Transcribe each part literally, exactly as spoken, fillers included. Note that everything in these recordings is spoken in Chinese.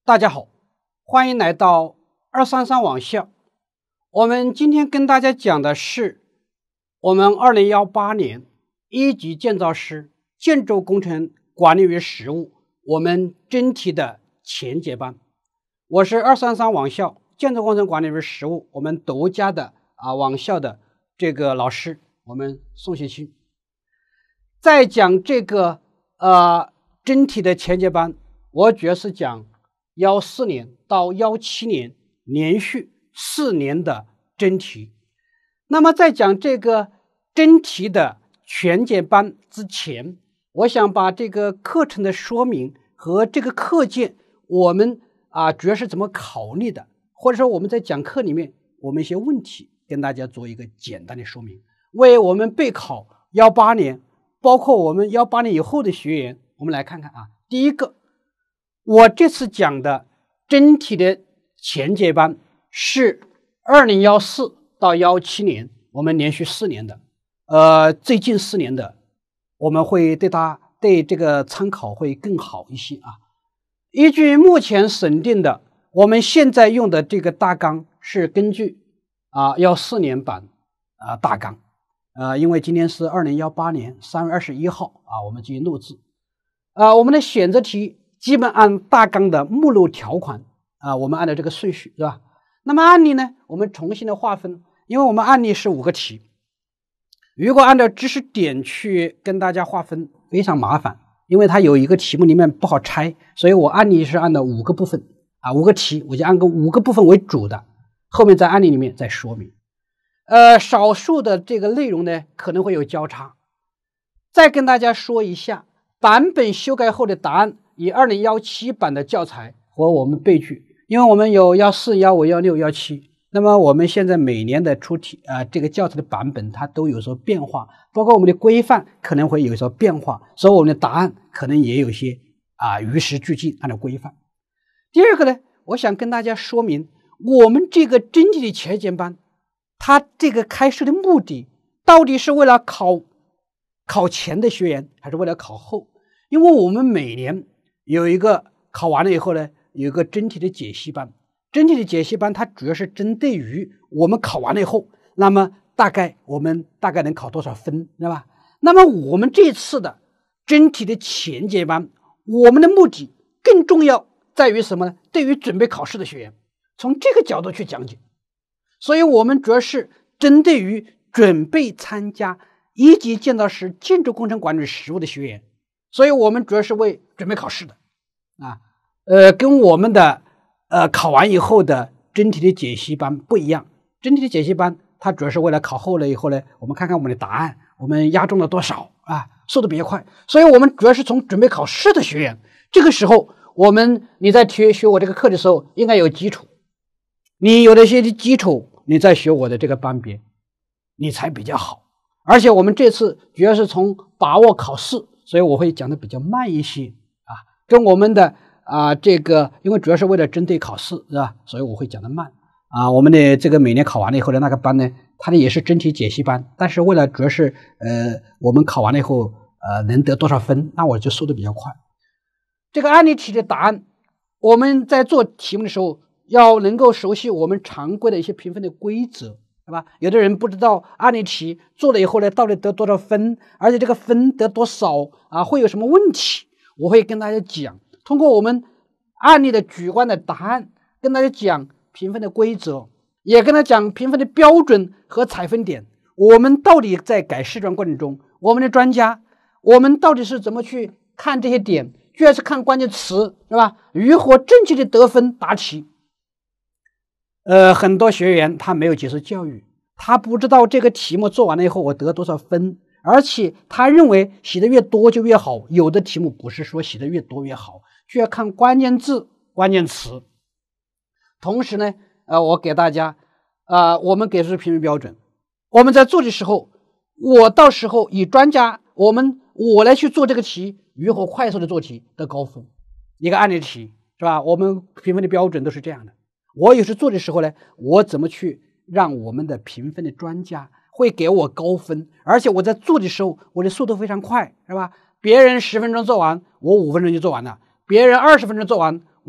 大家好，欢迎来到二三三网校。我们今天跟大家讲的是我们二零一八年一级建造师建筑工程管理与实务我们真题的前节班。我是二三三网校建筑工程管理与实务我们独家的啊网校的这个老师，我们宋学清。在讲这个呃真题的前节班，我主要是讲幺四年到幺七年连续四年的真题。那么在讲这个真题的全节班之前，我想把这个课程的说明和这个课件我们啊主要是怎么考虑的，或者说我们在讲课里面我们一些问题跟大家做一个简单的说明，为我们备考幺八年包括我们幺八年以后的学员，我们来看看啊。第一个，我这次讲的真题的前节班是二零一四到一七年，我们连续四年的，呃，最近四年的，我们会对它对这个参考会更好一些啊。依据目前审定的，我们现在用的这个大纲是根据啊一四年版啊大纲，呃，因为今天是二零一八年三月二十一号啊，我们进行录制，啊，我们的选择题基本按大纲的目录条款啊，我们按照这个顺序是吧？那么案例呢，我们重新的划分，因为我们案例是五个题，如果按照知识点去跟大家划分非常麻烦，因为它有一个题目里面不好拆，所以我案例是按照五个部分啊，五个题我就按个五个部分为主的，后面在案例里面再说明。呃，少数的这个内容呢可能会有交叉。再跟大家说一下，版本修改后的答案以二零一七版的教材和我们备句，因为我们有一四、一五、一六、一七，那么我们现在每年的出题啊、呃，这个教材的版本它都有所变化，包括我们的规范可能会有所变化，所以我们的答案可能也有些啊与时俱进，按照规范。第二个呢，我想跟大家说明，我们这个真题的前节班，它这个开设的目的到底是为了考考前的学员，还是为了考后？因为我们每年有一个考完了以后呢，有一个真题的解析班，真题的解析班它主要是针对于我们考完了以后，那么大概我们大概能考多少分，对吧？那么我们这次的真题的前节班，我们的目的更重要在于什么呢？对于准备考试的学员，从这个角度去讲解。所以我们主要是针对于准备参加一级建造师建筑工程管理实务的学员，所以我们主要是为准备考试的啊，呃，跟我们的呃考完以后的真题的解析班不一样。真题的解析班它主要是为了考后了以后呢，我们看看我们的答案，我们押中了多少啊，速度比较快。所以我们主要是从准备考试的学员，这个时候我们你在学学我这个课的时候应该有基础，你有了一些基础，你再学我的这个班别，你才比较好。而且我们这次主要是从把握考试，所以我会讲的比较慢一些啊，跟我们的啊这个，因为主要是为了针对考试是吧？所以我会讲的慢啊。我们的这个每年考完了以后的那个班呢，它的也是真题解析班，但是为了主要是呃我们考完了以后呃能得多少分，那我就速度比较快。这个案例题的答案，我们在做题目的时候要能够熟悉我们常规的一些评分的规则，对吧？有的人不知道案例题做了以后呢，到底得多少分，而且这个分得多少啊，会有什么问题？我会跟大家讲，通过我们案例的主观的答案，跟大家讲评分的规则，也跟他讲评分的标准和采分点。我们到底在改试卷过程中，我们的专家，我们到底是怎么去看这些点？主要是看关键词，是吧？如何正确的得分答题。呃，很多学员他没有接受教育，他不知道这个题目做完了以后我得多少分，而且他认为写的越多就越好。有的题目不是说写的越多越好，就要看关键字、关键词。同时呢，呃，我给大家，呃，我们给出评分标准。我们在做的时候，我到时候以专家，我们我来去做这个题，如何快速的做题得高分。一个案例题是吧？我们评分的标准都是这样的。我有时做的时候呢，我怎么去让我们的评分的专家会给我高分，而且我在做的时候我的速度非常快，是吧？别人十分钟做完，我五分钟就做完了；别人二十分钟做完，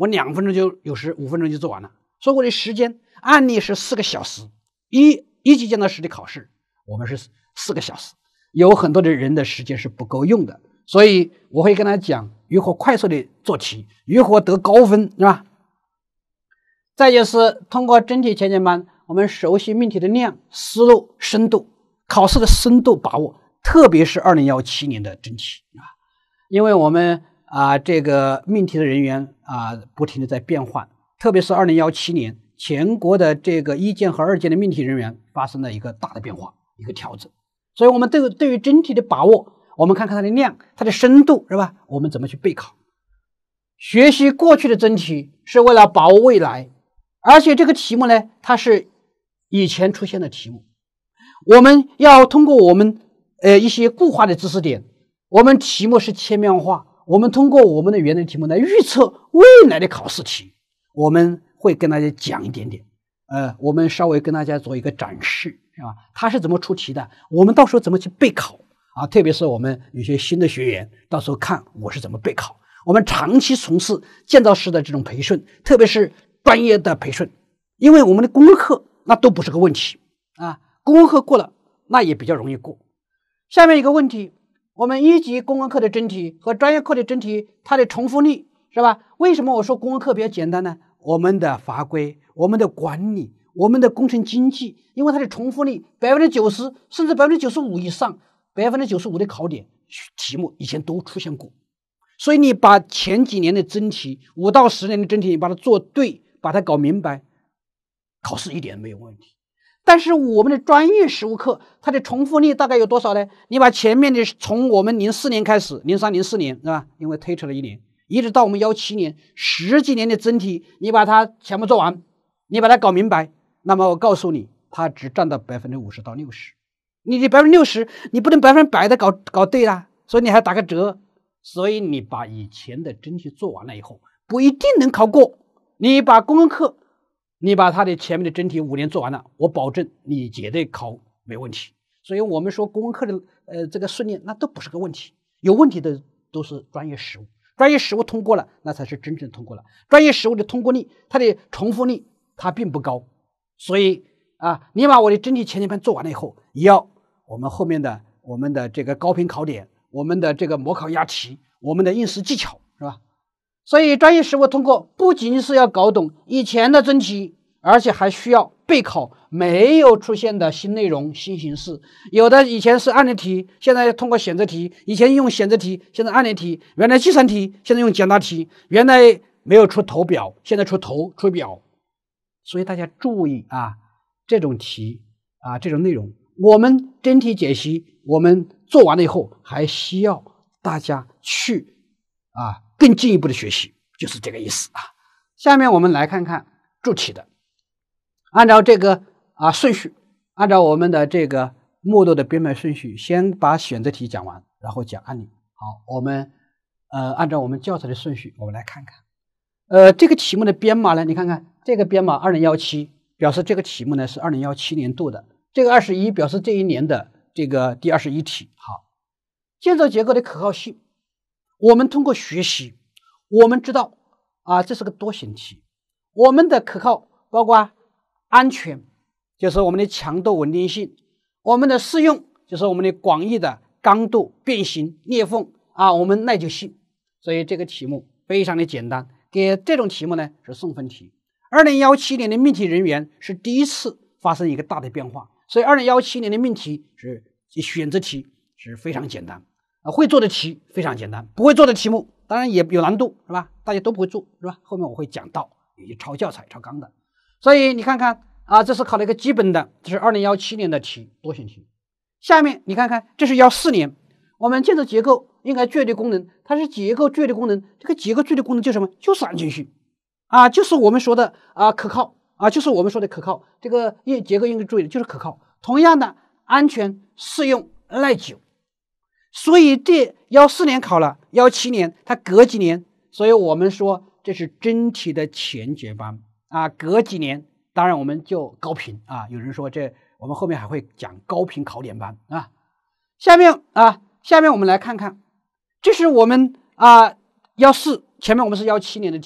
我两分钟就有时五分钟就做完了。所以我的时间案例是四个小时，一一级建造师的考试我们是四个小时，有很多的人的时间是不够用的，所以我会跟他讲如何快速的做题，如何得高分，是吧？再就是通过真题前前班，我们熟悉命题的量、思路、深度，考试的深度把握，特别是二零一七年的真题啊，因为我们啊这个命题的人员啊不停的在变换，特别是二零一七年全国的这个一建和二建的命题人员发生了一个大的变化，一个调整，所以我们对对于真题的把握，我们看看它的量、它的深度，是吧？我们怎么去备考？学习过去的真题是为了把握未来，而且这个题目呢，它是以前出现的题目，我们要通过我们呃一些固化的知识点，我们题目是千变化，我们通过我们的原来题目来预测未来的考试题，我们会跟大家讲一点点，呃，我们稍微跟大家做一个展示，是吧？它是怎么出题的，我们到时候怎么去备考啊？特别是我们有些新的学员，到时候看我是怎么备考。我们长期从事建造师的这种培训，特别是专业的培训，因为我们的公课那都不是个问题啊，公课过了那也比较容易过。下面一个问题，我们一级公课的真题和专业课的真题，它的重复率是吧？为什么我说公课比较简单呢？我们的法规、我们的管理、我们的工程经济，因为它的重复率百分之九十甚至百分之九十五以上，百分之九十五的考点题目以前都出现过。所以你把前几年的真题，五到十年的真题，你把它做对，把它搞明白，考试一点没有问题。但是我们的专业实务课，它的重复率大概有多少呢？你把前面的从我们零四年开始，零三零四年是吧？因为推迟了一年，一直到我们幺七年，十几年的真题，你把它全部做完，你把它搞明白，那么我告诉你，它只占到百分之五十到六十。你的百分之六十，你不能百分之百的搞搞对啦，所以你还打个折。所以你把以前的真题做完了以后，不一定能考过。你把公课，你把他的前面的真题五年做完了，我保证你绝对考没问题。所以我们说公课的呃这个顺利，那都不是个问题。有问题的都是专业实务，专业实务通过了，那才是真正通过了。专业实务的通过率，它的重复率它并不高。所以啊，你把我的真题前前班做完了以后，也要我们后面的我们的这个高频考点，我们的这个模考押题，我们的应试技巧，是吧？所以专业实务通过不仅仅是要搞懂以前的真题，而且还需要备考没有出现的新内容、新形式。有的以前是案例题，现在通过选择题；以前用选择题，现在案例题；原来计算题，现在用简答题；原来没有出头表，现在出头出表。所以大家注意啊，这种题啊，这种内容，我们真题解析，我们做完了以后，还需要大家去啊更进一步的学习，就是这个意思啊。下面我们来看看注题的，按照这个啊顺序，按照我们的这个目录的编排顺序，先把选择题讲完，然后讲案例。好，我们呃按照我们教材的顺序，我们来看看。呃，这个题目的编码呢，你看看这个编码二零一七，表示这个题目呢是二零一七年度的，这个二十一表示这一年的这个第二十一题。好，建造结构的可靠性，我们通过学习，我们知道啊，这是个多选题，我们的可靠包括安全，就是我们的强度稳定性，我们的适用就是我们的广义的刚度、变形、裂缝啊，我们耐久性。所以这个题目非常的简单，给这种题目呢是送分题。二零一七年的命题人员是第一次发生一个大的变化，所以二零一七年的命题是选择题是非常简单啊，会做的题非常简单，不会做的题目当然也有难度，是吧？大家都不会做，是吧？后面我会讲到有些抄教材抄纲的。所以你看看啊，这是考了一个基本的，这是二零一七年的题，多选题。下面你看看，这是一四年，我们建筑结构应该具备功能，它是结构具备功能，这个结构具备功能就是什么？就是安全性啊，就是我们说的啊可靠啊，就是我们说的可靠，这个结构应该注意的就是可靠。同样的，安全、适用、耐久。所以这一四年考了，一七年它隔几年，所以我们说这是真题的前节班啊，隔几年，当然我们就高频啊。有人说这我们后面还会讲高频考点班啊。下面啊，下面我们来看看，这是我们啊一四前面我们是一七年的题，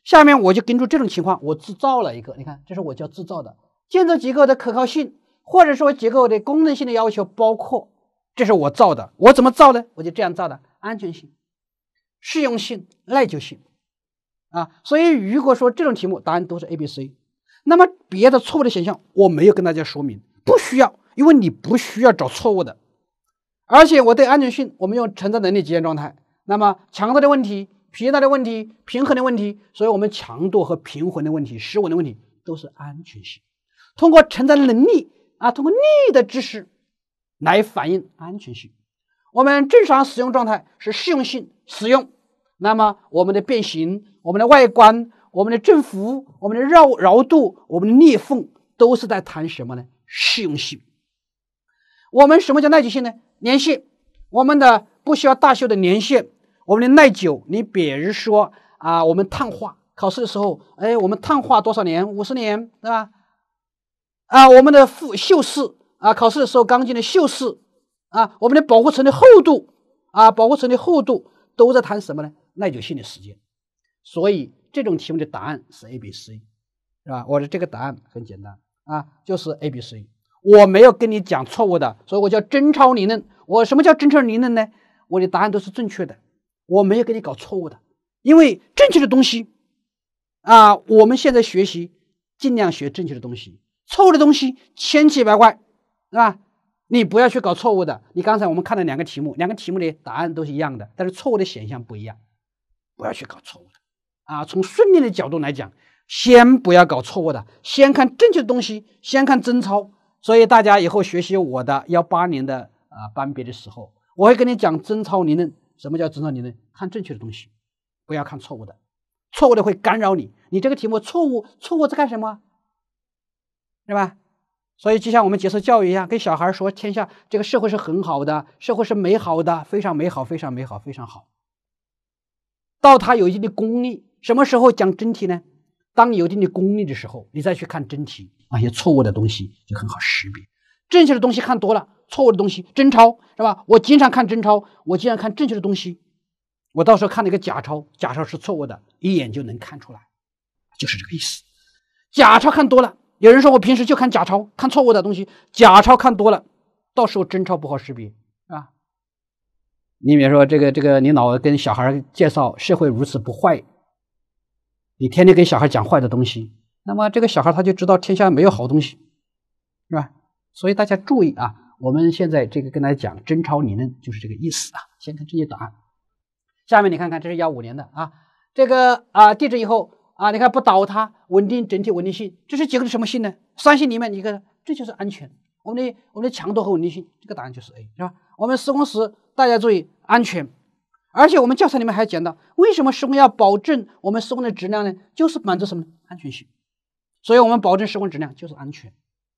下面我就根据这种情况，我制造了一个，你看，这是我叫制造的建筑结构的可靠性，或者说结构的功能性的要求包括，这是我造的。我怎么造呢？我就这样造的：安全性、适用性、耐久性啊。所以如果说这种题目答案都是 A、B、C， 那么别的错误的选项我没有跟大家说明，不需要，因为你不需要找错误的。而且我对安全性，我们用承载能力极限状态，那么强度的问题、疲劳的问题、平衡的问题，所以我们强度和平衡的问题、失稳的问题都是安全性。通过承载能力啊，通过力的知识来反映安全性。我们正常使用状态是适用性使用，那么我们的变形、我们的外观、我们的振幅、我们的绕绕度、我们的裂缝都是在谈什么呢？适用性。我们什么叫耐久性呢？年限，我们的不需要大修的年限，我们的耐久，你比如说啊，我们碳化考试的时候，哎，我们碳化多少年？五十年，对吧？啊，我们的复锈蚀啊，考试的时候钢筋的锈蚀啊，我们的保护层的厚度啊，保护层的厚度都在谈什么呢？耐久性的时间。所以这种题目的答案是 A、B、C， 是吧？我的这个答案很简单啊，就是 A、B、C。我没有跟你讲错误的，所以我叫真超理论。我什么叫真超理论呢？我的答案都是正确的，我没有给你搞错误的。因为正确的东西啊，我们现在学习尽量学正确的东西，错误的东西千奇百怪，是吧？你不要去搞错误的。你刚才我们看了两个题目，两个题目的答案都是一样的，但是错误的选项不一样，不要去搞错误的啊。从顺利的角度来讲，先不要搞错误的，先看正确的东西，先看真抄。所以大家以后学习我的一八年的啊班别的时候，我会跟你讲真抄理论。什么叫真抄理论？看正确的东西，不要看错误的，错误的会干扰你。你这个题目错误，错误在干什么？对吧？所以就像我们接受教育一样，跟小孩说天下这个社会是很好的，社会是美好的，非常美好，非常美好，非常好。到他有一定的功力，什么时候讲真题呢？当你有一定的功力的时候，你再去看真题，那些错误的东西就很好识别。正确的东西看多了，错误的东西真抄，是吧？我经常看真抄，我经常看正确的东西，我到时候看那个假抄，假抄是错误的，一眼就能看出来，就是这个意思。假抄看多了，有人说我平时就看假抄，看错误的东西，假抄看多了，到时候真抄不好识别，是吧？你比如说这个这个，你老跟小孩介绍社会如此不坏，你天天跟小孩讲坏的东西，那么这个小孩他就知道天下没有好东西，是吧？所以大家注意啊，我们现在这个跟大家讲真抄理论就是这个意思啊。先看这些答案，下面你看看，这是幺五年的啊，这个啊地质以后啊，你看不倒塌，稳定整体稳定性，这是结构的什么性呢？三性里面一个，这就是安全。我们的我们的强度和稳定性，这个答案就是 A， 是吧？我们施工时大家注意安全。而且我们教材里面还讲到，为什么施工要保证我们施工的质量呢？就是满足什么呢？安全性。所以我们保证施工质量就是安全。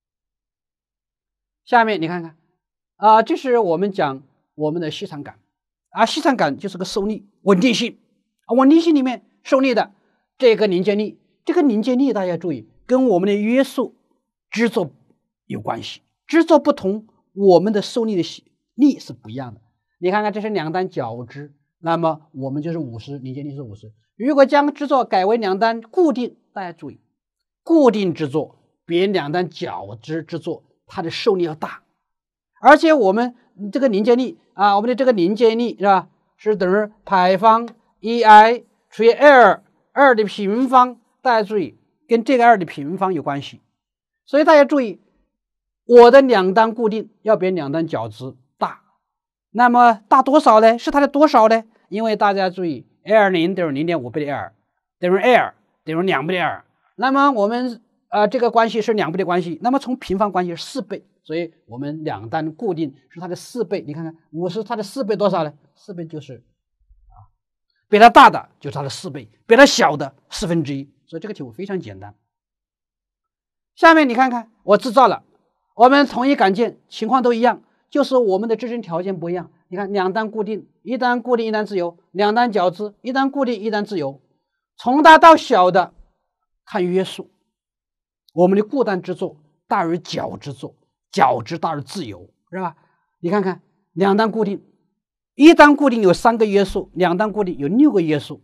下面你看看啊、呃，这是我们讲我们的吸产感啊，吸产感就是个受力稳定性啊，稳定性里面受力的这个凝结力，这个凝结力大家注意，跟我们的约束制作有关系，制作不同，我们的受力的力是不一样的。你看看，这是两单角支，那么我们就是五十，凝结力是五十。如果将制作改为两单固定，大家注意，固定制作比两单角支制作它的受力要大，而且我们这个凝结力啊，我们的这个凝结力是吧，是等于派方 E I 除以 L 二的平方，大家注意，跟这个二的平方有关系。所以大家注意，我的两单固定要比两单角支大，那么大多少呢？是它的多少呢？因为大家注意 L 零等于 零点五 倍的 L 等于 L 等于两倍的 L， 那么我们呃这个关系是两倍的关系，那么从平方关系是四倍，所以我们两单固定是它的四倍。你看看五十它的四倍多少呢？四倍就是啊，比它大的就是它的四倍，比它小的四分之一。所以这个题目非常简单。下面你看看，我制造了，我们同一杆件情况都一样，就是我们的支撑条件不一样。你看两单固定，一单固定一单自由，两单角支，一单固定一单自由。从大到小的看约束，我们的固单制作大于角制作，角支大于自由，是吧？你看看两单固定，一单固定有三个约束，两单固定有六个约束，是吧？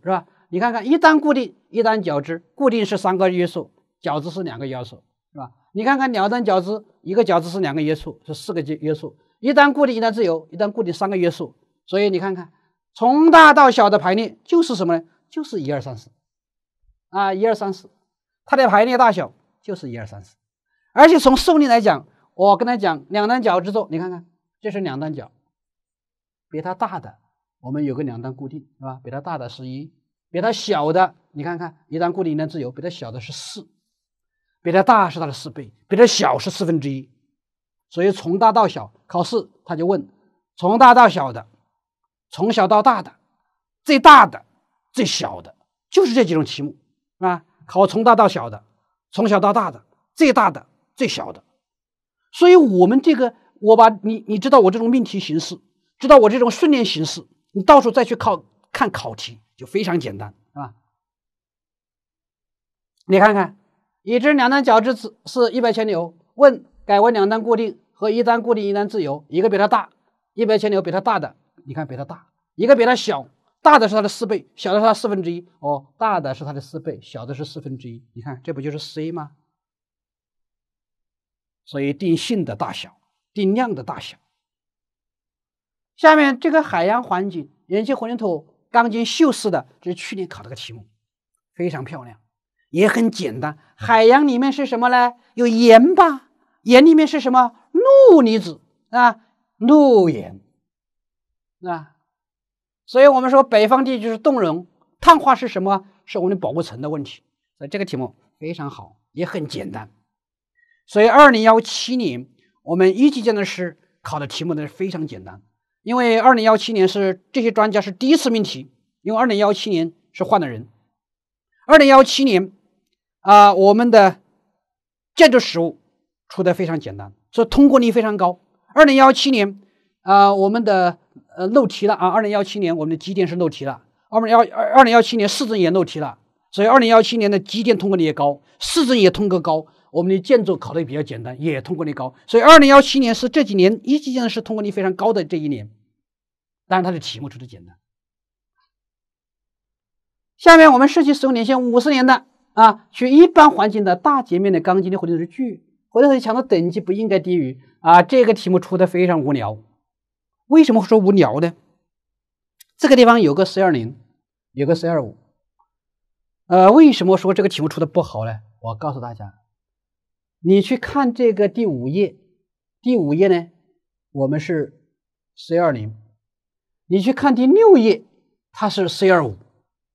你看看一单固定，一单角之，固定是三个约束，角之是两个约束，是吧？你看看两单角之，一个角之是两个约束，是四个约束。一单固定，一单自由，一单固定三个约束。所以你看看，从大到小的排列就是什么呢？就是一二三四啊，一二三四，它的排列大小就是一二三四。而且从受力来讲，我跟他讲两单角之作，你看看，这是两单角，比它大的我们有个两单固定，是吧？比它大的是一，比它小的你看看，一单固定一单自由，比它小的是四，比它大是它的四倍，比它小是四分之一。所以从大到小，考试他就问从大到小的，从小到大的，最大的最小的，就是这几种题目，是吧？考从大到小的，从小到大的，最大的最小的。所以我们这个我把你你知道我这种命题形式，知道我这种训练形式，你到时候再去考看考题就非常简单，是吧？你看看已知两单角之是一百千牛，问改为两单固定和一单固定一单自由，一个比它大，一百千牛比它大的，你看比它大，一个比它小，大的是它的四倍，小的是它四分之一。哦，大的是它的四倍，小的是四分之一。你看这不就是 C 吗？所以定性的大小，定量的大小。下面这个海洋环境盐基混凝土钢筋锈蚀的，这是去年考的个题目，非常漂亮，也很简单。海洋里面是什么呢？有盐吧，盐里面是什么？氯离子啊，氯盐啊。所以我们说北方地区是冻融，碳化是什么？是我们的保护层的问题。所以这个题目非常好，也很简单。所以二零一七年我们一级建筑师考的题目呢非常简单，因为二零一七年是这些专家是第一次命题，因为二零一七年是换了人。二零一七年啊、呃，我们的建筑实务出的非常简单，所以通过率非常高。二零一七年啊、呃，我们的呃漏题了啊，二零一七年我们的基电是漏题了，二零一二零一七年市政也漏题了，所以二零一七年的基电通过率也高，市政也通过高。我们的建筑考的比较简单，也通过率高，所以二零一七年是这几年一级建筑师通过率非常高的这一年。当然它的题目出的简单。下面我们设计使用年限五十年的啊，取一般环境的大截面的钢筋的混凝土锯，混凝土强度等级不应该低于啊，这个题目出的非常无聊。为什么说无聊呢？这个地方有个 C 二十， 有个 C 二十五。呃，为什么说这个题目出的不好呢？我告诉大家，你去看这个第五页，第五页呢，我们是 C 二十， 你去看第六页，它是 C 二十五，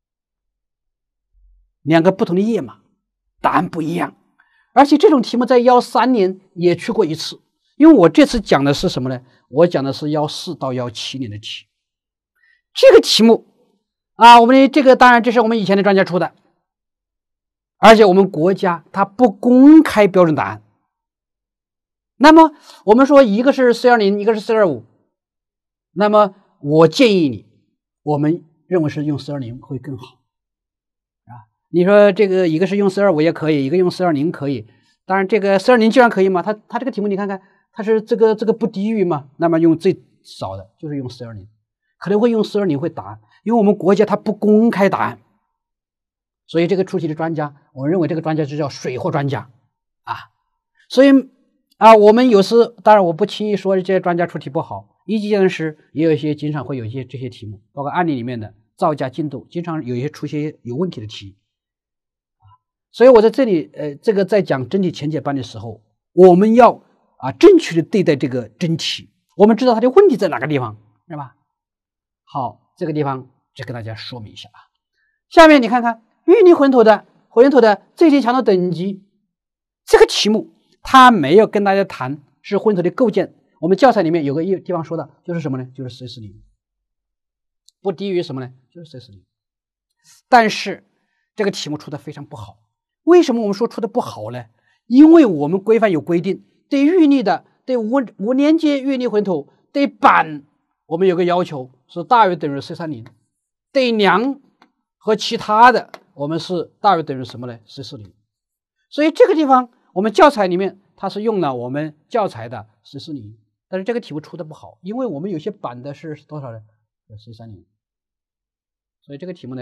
两个不同的页码，答案不一样。而且这种题目在一三年也出过一次，因为我这次讲的是什么呢？我讲的是一四到一七年的题。这个题目啊，我们的这个当然这是我们以前的专家出的，而且我们国家它不公开标准答案。那么我们说一个是 C 二十， 一个是 C 二十五， 那么我建议你，我们认为是用 C 二十 会更好啊。你说这个一个是用 C 二十五 也可以，一个用 C 二十 可以，当然这个 C 二十 既然可以嘛，它它这个题目你看看，它是这个这个不低于嘛，那么用最少的就是用 C 二十， 可能会用 C 二十 会答案，因为我们国家它不公开答案。所以这个出题的专家，我认为这个专家就叫水货专家啊。所以啊，我们有时当然我不轻易说这些专家出题不好，一级建筑师也有一些经常会有一些这些题目，包括案例里面的造价精度，经常有一些出些有问题的题啊。所以我在这里呃，这个在讲真题前解班的时候，我们要啊正确的对待这个真题，我们知道它的问题在哪个地方，是吧？好，这个地方就跟大家说明一下啊。下面你看看淤泥混凝土的混凝土的最低强度等级，这个题目它没有跟大家谈是混凝土的构建。我们教材里面有个地方说的就是什么呢？就是 C 四十， 不低于什么呢？就是 C 四十。但是这个题目出的非常不好。为什么我们说出的不好呢？因为我们规范有规定，对淤泥的对无无连接淤泥混凝土对板我们有个要求是大于等于 C 三十， 对梁和其他的我们是大于等于什么呢？ C 四十。 所以这个地方我们教材里面它是用了我们教材的 C 四十， 但是这个题目出的不好，因为我们有些板的是多少呢？ C 三十。 所以这个题目呢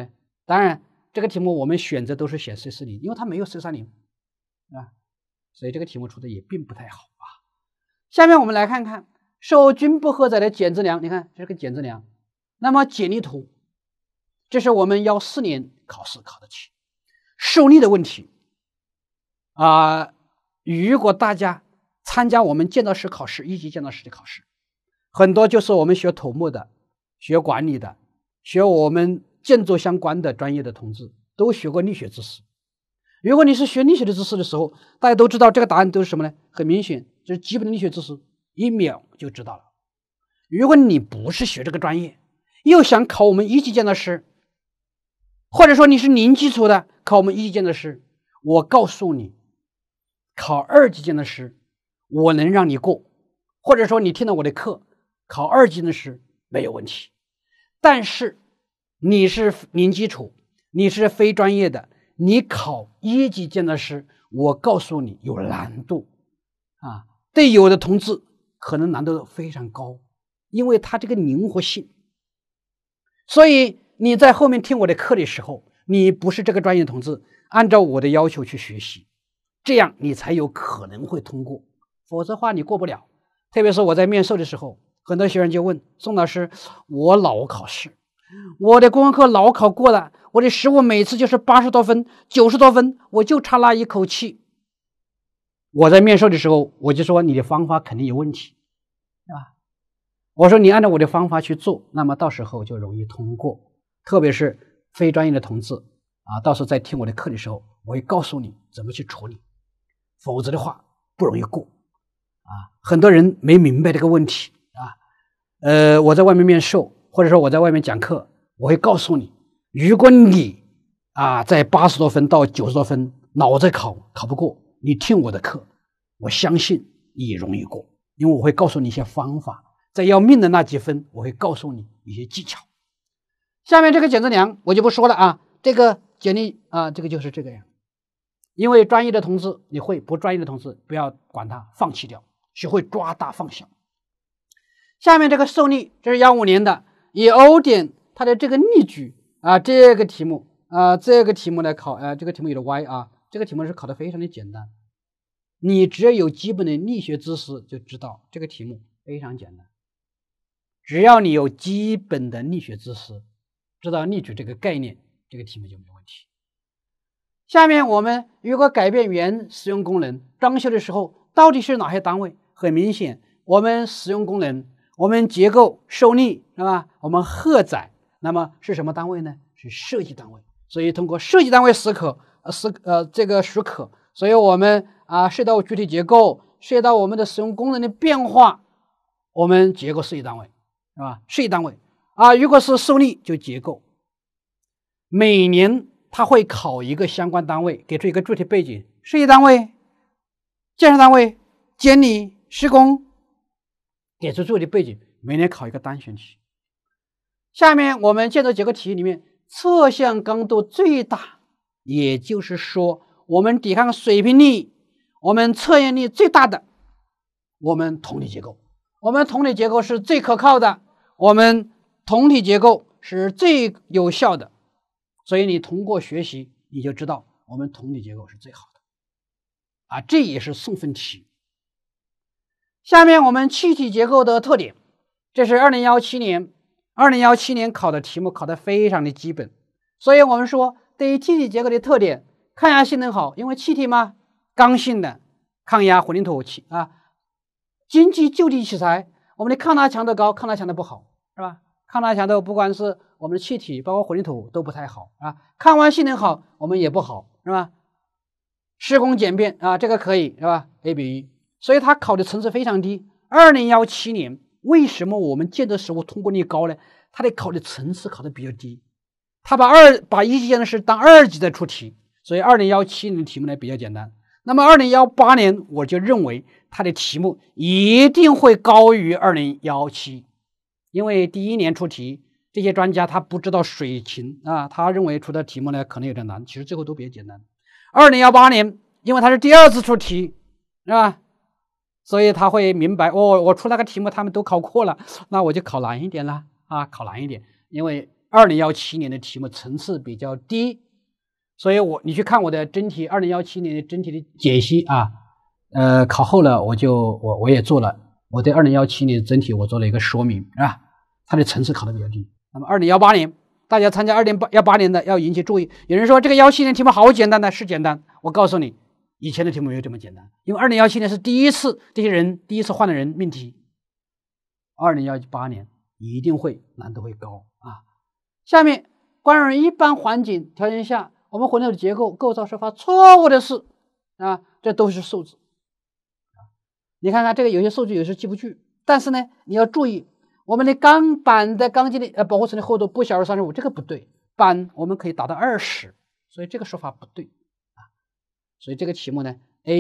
当然，这个题目我们选择都是选 C 四零，因为它没有 C 三零，啊，所以这个题目出的也并不太好啊。下面我们来看看受均不荷载的检质量，你看这是个检质量，那么解力图，这是我们幺四年考试考的题，受力的问题啊、呃。如果大家参加我们建造师考试，一级建造师的考试，很多就是我们学土木的、学管理的、学我们建筑相关的专业的同志，都学过力学知识。如果你是学力学的知识的时候，大家都知道这个答案都是什么呢？很明显，就是基本的力学知识，一秒就知道了。如果你不是学这个专业，又想考我们一级建造师，或者说你是零基础的考我们一级建造师，我告诉你，考二级建造师我能让你过，或者说你听了我的课考二级建造师没有问题。但是你是零基础，你是非专业的，你考一级建造师，我告诉你有难度啊，对有的同志可能难度非常高，因为它这个灵活性。所以你在后面听我的课的时候，你不是这个专业的同志，按照我的要求去学习，这样你才有可能会通过，否则的话你过不了。特别是我在面授的时候，很多学员就问宋老师，我老考试，我的公开课老考过了，我的实务每次就是八十多分、九十多分，我就差那一口气。我在面授的时候，我就说你的方法肯定有问题，是吧？我说你按照我的方法去做，那么到时候就容易通过。特别是非专业的同志啊，到时候在听我的课的时候，我会告诉你怎么去处理，否则的话不容易过啊。很多人没明白这个问题啊。呃，我在外面面授，或者说我在外面讲课，我会告诉你，如果你啊在八十多分到九十多分老在考考不过，你听我的课，我相信你容易过，因为我会告诉你一些方法，在要命的那几分我会告诉你一些技巧。下面这个检质量我就不说了啊，这个简历啊，这个就是这个样。因为专业的同志你会，不专业的同志不要管它，放弃掉，学会抓大放小。下面这个受力，这是幺五年的，以 O 点它的这个力矩啊，这个题目啊，这个题目来考，呃，这个题目有点歪啊，这个题目是考的非常的简单，你只要有基本的力学知识就知道这个题目非常简单。只要你有基本的力学知识，知道力矩这个概念，这个题目就没问题。下面我们如果改变原使用功能，装修的时候到底是哪些单位？很明显，我们使用功能，我们结构受力是吧？我们荷载，那么是什么单位呢？是设计单位。所以通过设计单位许可，呃，许呃这个许可，所以我们啊涉及到具体结构，涉及到我们的使用功能的变化，我们结构设计单位是吧？设计单位啊，如果是受力就结构。每年他会考一个相关单位，给出一个具体背景，设计单位、建设单位、监理、施工，给出具体背景，每年考一个单选题。下面我们建筑结构题里面，侧向刚度最大，也就是说我们抵抗水平力、我们测验力最大的，我们同体结构。我们同体结构是最可靠的，我们同体结构是最有效的。所以你通过学习，你就知道我们同体结构是最好的啊，这也是送分题。下面我们气体结构的特点，这是二零一七年二零一七年考的题目，考得非常的基本。所以我们说对于气体结构的特点，抗压性能好，因为气体嘛，刚性的，抗压混凝土气啊，经济就地取材，我们的抗拉强度高，抗拉强度不好，是吧？抗拉强度不管是我们的气体包括混凝土都不太好啊，抗弯性能好我们也不好，是吧？施工简便啊，这个可以是吧 ？A 比一，所以它考的层次非常低。二零一七年为什么我们建筑实务通过率高呢？它的考的层次考的比较低，它把二把一级建筑师当二级的出题，所以二零一七年的题目呢比较简单。那么二零一八年我就认为它的题目一定会高于二零一七，因为第一年出题。这些专家他不知道水情啊，他认为出的题目呢可能有点难，其实最后都比较简单。二零一八年，因为他是第二次出题，是吧？所以他会明白，哦，我出那个题目他们都考过了，那我就考难一点了啊，考难一点。因为二零一七年的题目层次比较低，所以我你去看我的真题二零一七年的真题的解析啊，呃，考后了我就我我也做了，我对二零一七年的真题我做了一个说明，是吧？它的层次考得比较低。那么二零一八年大家参加二零一八年的要引起注意，有人说这个一七年题目好简单的，是简单，我告诉你，以前的题目没有这么简单，因为二零一七年是第一次这些人第一次换的人命题，二零一八年一定会难度会高啊。下面关于一般环境条件下我们混合的结构构造是发错误的事啊，这都是数字。你看看这个有些数据有时记不住，但是呢你要注意我们的钢板的钢筋的呃保护层的厚度不小于三十五，这个不对，板我们可以达到二十，所以这个说法不对啊。所以这个题目呢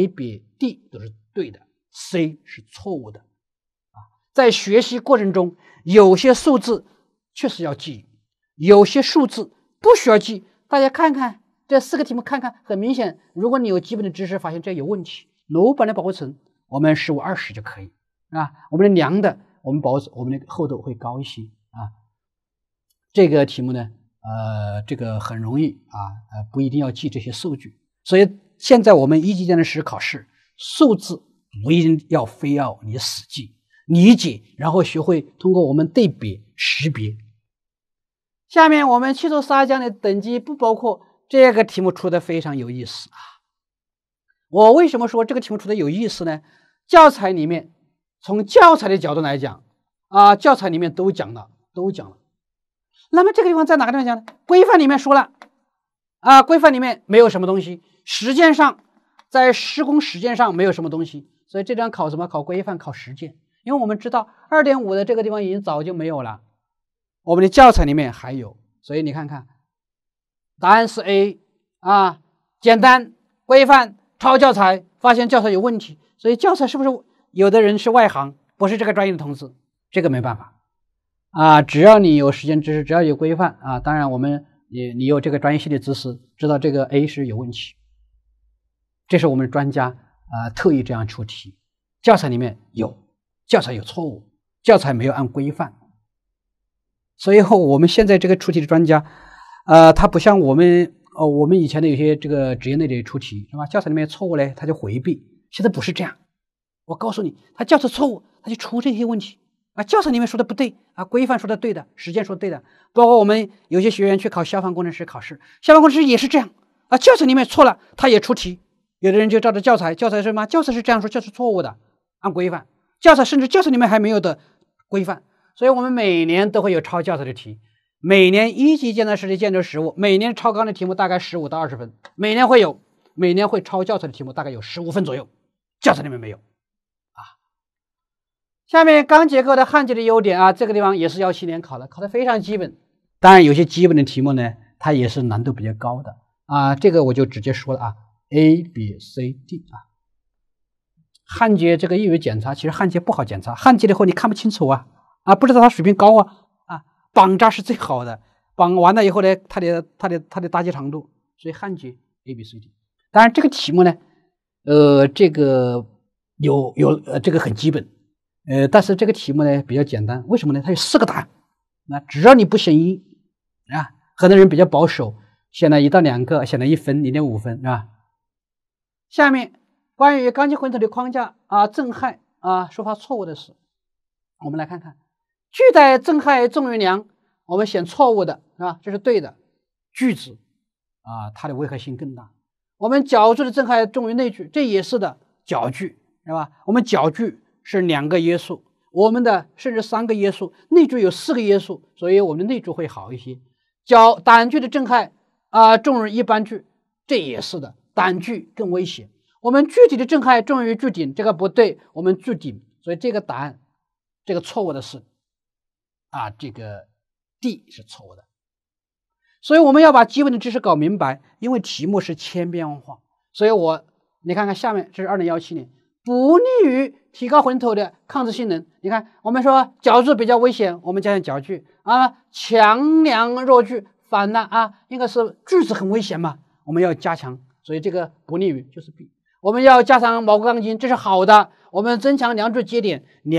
A、B、D 都是对的， C 是错误的啊。在学习过程中有些数字确实要记，有些数字不需要记。大家看看这四个题目，看看很明显，如果你有基本的知识发现这有问题，楼板的保护层我们十五二十就可以啊，我们的梁的我们保我们的厚度会高一些啊。这个题目呢呃这个很容易啊呃不一定要记这些数据，所以现在我们一级建筑师考试数字不一定要非要你死记，理解然后学会通过我们对比识别。下面我们汽车砂浆的等级不包括，这个题目出的非常有意思啊。我为什么说这个题目出的有意思呢？教材里面从教材的角度来讲啊，教材里面都讲了都讲了。那么这个地方在哪个地方讲呢？规范里面说了啊，规范里面没有什么东西，实践上在施工实践上没有什么东西，所以这地方考什么？考规范，考实践。因为我们知道 二点五 的这个地方已经早就没有了，我们的教材里面还有，所以你看看答案是 A 啊，简单规范抄教材，发现教材有问题，所以教材是不是有的人是外行，不是这个专业的同志，这个没办法啊。只要你有实践知识，只要有规范啊，当然我们你你有这个专业性的知识，知道这个 A 是有问题，这是我们专家啊特意这样出题，教材里面有，教材有错误，教材没有按规范。所以后我们现在这个出题的专家呃他不像我们呃我们以前的有些这个职业内的出题是吧，教材里面错误嘞他就回避，现在不是这样，我告诉你他教材错误他就出这些问题啊，教材里面说的不对啊，规范说的对的，实践说的对的。包括我们有些学员去考消防工程师考试，消防工程师也是这样啊，教材里面错了他也出题，有的人就照着教材，教材是什么？教材是这样说，教材是错误的，按规范，教材甚至教材里面还没有的规范。所以我们每年都会有抄教材的题，每年一级建筑师的建筑实务，每年超纲的题目大概十五到二十分，每年会有，每年会抄教材的题目大概有十五分左右，教材里面没有啊。下面钢结构的焊接的优点啊，这个地方也是一七年考的，考的非常基本，当然有些基本的题目呢它也是难度比较高的啊，这个我就直接说了啊 A B C D 啊。焊接这个业余检查，其实焊接不好检查，焊接了以后你看不清楚啊啊，不知道它水平高啊啊，绑扎是最好的，绑完了以后呢，它的它的它的搭接长度，所以焊接 A B C D。当然这个题目呢，呃，这个有有呃这个很基本，呃，但是这个题目呢比较简单，为什么呢？它有四个答案，那只要你不选一啊，很多人比较保守，选了一到两个，选了一分零点五分啊。下面关于钢筋混凝土的框架啊震撼啊说法错误的是，我们来看看。锯带震撼重于梁，我们选错误的是吧？这是对的。锯子啊，它的危害性更大。我们角柱的震撼重于内锯，这也是的。角锯是吧？我们角锯是两个约束，我们的甚至三个约束，内锯有四个约束，所以我们的内锯会好一些。角胆锯的震撼啊重于一般锯，这也是的。胆锯更危险。我们锯体的震撼重于锯顶，这个不对，我们锯顶，所以这个答案，这个错误的是。啊，这个 D 是错误的，所以我们要把基本的知识搞明白，因为题目是千变万化，所以我你看看下面这是二零一七年，不利于提高混凝土的抗制性能。你看我们说角柱比较危险，我们加上角锯啊，强梁弱锯反了啊，应该是锯子很危险嘛，我们要加强，所以这个不利于就是 B。我们要加上毛钢筋，这是好的，我们增强梁柱接点，梁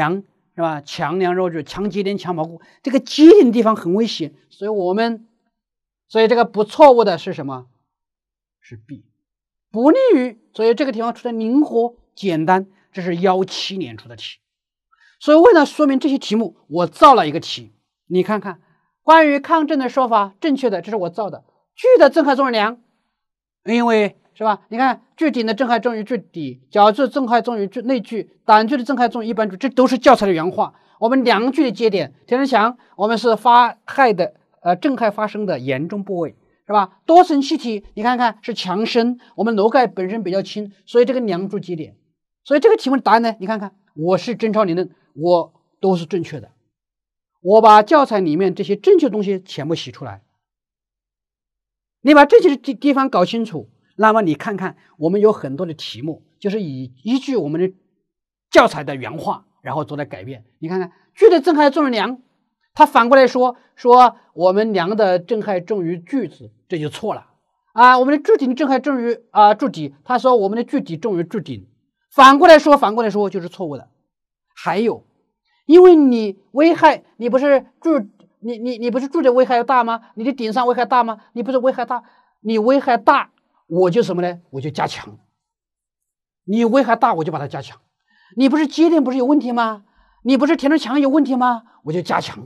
是吧？强梁弱柱，强节点，强锚固，这个节点的地方很危险，所以我们，所以这个不错误的是什么？是 B， 不利于，所以这个地方出的灵活简单，这是幺七年出的题。所以为了说明这些题目，我造了一个题，你看看，关于抗震的说法正确的，这是我造的。距的震撼重于梁，因为是吧？你看距顶的震撼重于距底，角距震撼重于距内距，胆距的震撼重于一般距，这都是教材的原话。我们梁距的接点，田人墙，我们是发害的呃震撼发生的严重部位，是吧？多层气体，你看看是墙身，我们楼盖本身比较轻，所以这个梁柱接点，所以这个题目的答案呢，你看看，我是真超理论，我都是正确的。我把教材里面这些正确的东西全部写出来，你把这些地方搞清楚，那么你看看我们有很多的题目就是以依据我们的教材的原话然后做了改变。你看看距的震撼重于梁，它反过来说说我们梁的震撼重于距子，这就错了啊。我们的柱顶震撼重于啊柱底，他说我们的距底重于柱顶，反过来说反过来说就是错误的。还有因为你危害，你不是柱，你你你不是柱的危害大吗？你的顶上危害大吗？你不是危害大，你危害大，我就什么呢？我就加强。你危害大，我就把它加强。你不是接点不是有问题吗？你不是填充墙有问题吗？我就加强。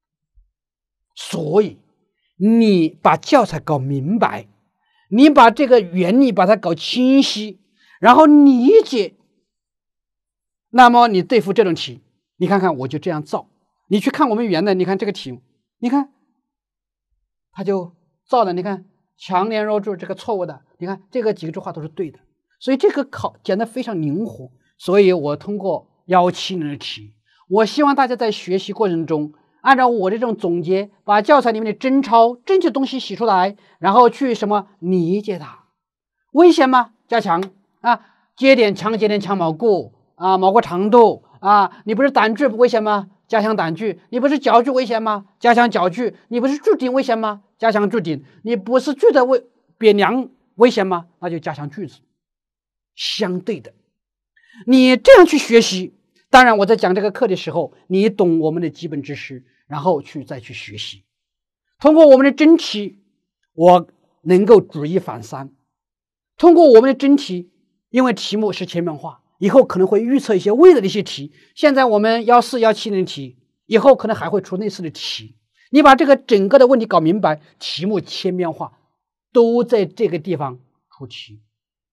所以你把教材搞明白，你把这个原理把它搞清晰，然后理解，那么你对付这种题，你看看我就这样造。你去看我们原的，你看这个题，你看他就造的，你看强连弱柱这个错误的，你看这个几个句话都是对的，所以这个考讲的非常灵活。所以我通过幺七年的题，我希望大家在学习过程中按照我这种总结，把教材里面的真抄正确东西写出来，然后去什么理解它。危险吗？加强啊，接点强节点强锚固啊，锚固长度啊，你不是胆距不危险吗？加强胆距。你不是角距危险吗？加强角距。你不是柱顶危险吗？加强柱顶。你不是距的危扁梁危险吗？那就加强距子。相对的，你这样去学习，当然我在讲这个课的时候，你懂我们的基本知识，然后去再去学习。通过我们的真题，我能够举一反三。通过我们的真题，因为题目是全面化，以后可能会预测一些未来的一些题。现在我们幺四幺七年的题，以后可能还会出类似的题。你把这个整个的问题搞明白，题目千变化，都在这个地方出题。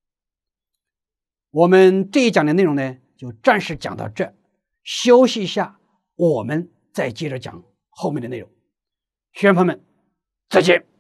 我们这一讲的内容呢，就暂时讲到这，休息一下，我们再接着讲后面的内容。学员朋友们，再见。